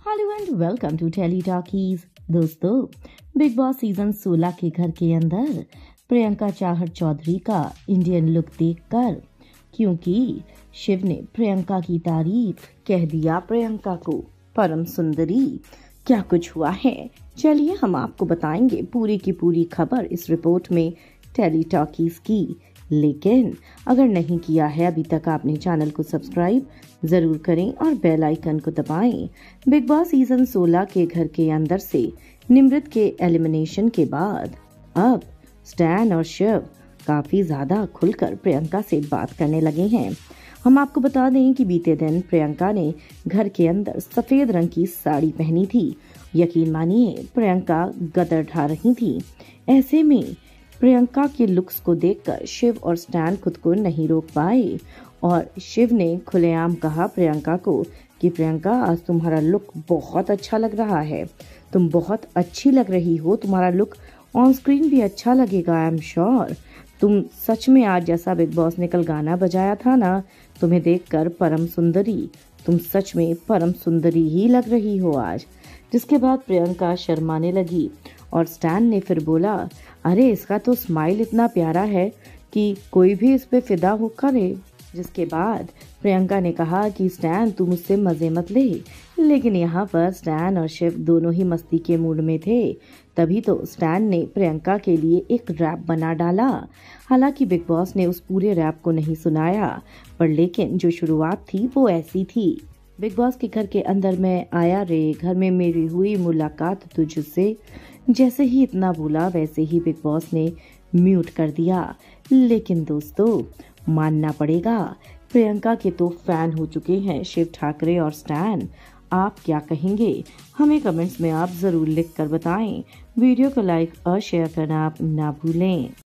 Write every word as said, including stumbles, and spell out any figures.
Hello and welcome to Telly Talkies. दोस्तों, Bigg Boss season सोलह के घर के अंदर प्रियंका चाहर चौधरी का इंडियन लुक देखकर, क्योंकि शिव ने प्रियंका की तारीफ कह दिया प्रियंका को परम सुंदरी। क्या कुछ हुआ है, चलिए हम आपको बताएंगे पूरी की पूरी खबर इस रिपोर्ट में टेली टॉकीज की। लेकिन अगर नहीं किया है अभी तक आपने चैनल को सब्सक्राइब जरूर करें और बेल आइकन को दबाएं। बिग बॉस सीजन सोलह के घर के अंदर से निमृत के एलिमिनेशन के बाद अब स्टैन और शिव काफी ज्यादा खुलकर प्रियंका से बात करने लगे हैं। हम आपको बता दें कि बीते दिन प्रियंका ने घर के अंदर सफेद रंग की साड़ी पहनी थी। यकीन मानिए प्रियंका गदर ढा रही थी। ऐसे में प्रियंका के लुक्स को देखकर शिव और स्टैन खुद को नहीं रोक पाए और शिव ने खुलेआम कहा प्रियंका को कि प्रियंका आज तुम्हारा लुक बहुत अच्छा लग रहा है, तुम बहुत अच्छी लग रही हो, तुम्हारा लुक ऑन स्क्रीन भी अच्छा लगेगा, आई एम श्योर। तुम सच में आज जैसा बिग बॉस ने कल गाना बजाया था ना, तुम्हें देखकर परम सुंदरी, तुम सच में परम सुंदरी ही लग रही हो आज। जिसके बाद प्रियंका शर्माने लगी और स्टैन ने फिर बोला, अरे इसका तो स्माइल इतना प्यारा है कि कोई भी इस पे फिदा हो करे। जिसके बाद प्रियंका ने कहा कि स्टैन तू मुझसे मजे मत ले। लेकिन यहाँ पर स्टैन और शिव दोनों ही मस्ती के मूड में थे। तभी तो स्टैन ने प्रियंका के लिए एक रैप बना डाला। हालांकि बिग बॉस ने उस पूरे रैप को नहीं सुनाया, पर लेकिन जो शुरुआत थी वो ऐसी थी, बिग बॉस के घर के अंदर मैं आया रे, घर में मेरी हुई मुलाकात तुझसे। जैसे ही इतना बोला वैसे ही बिग बॉस ने म्यूट कर दिया। लेकिन दोस्तों मानना पड़ेगा, प्रियंका के तो फैन हो चुके हैं शिव ठाकरे और स्टैन। आप क्या कहेंगे, हमें कमेंट्स में आप जरूर लिख कर बताएं। वीडियो को लाइक और शेयर करना आप ना भूलें।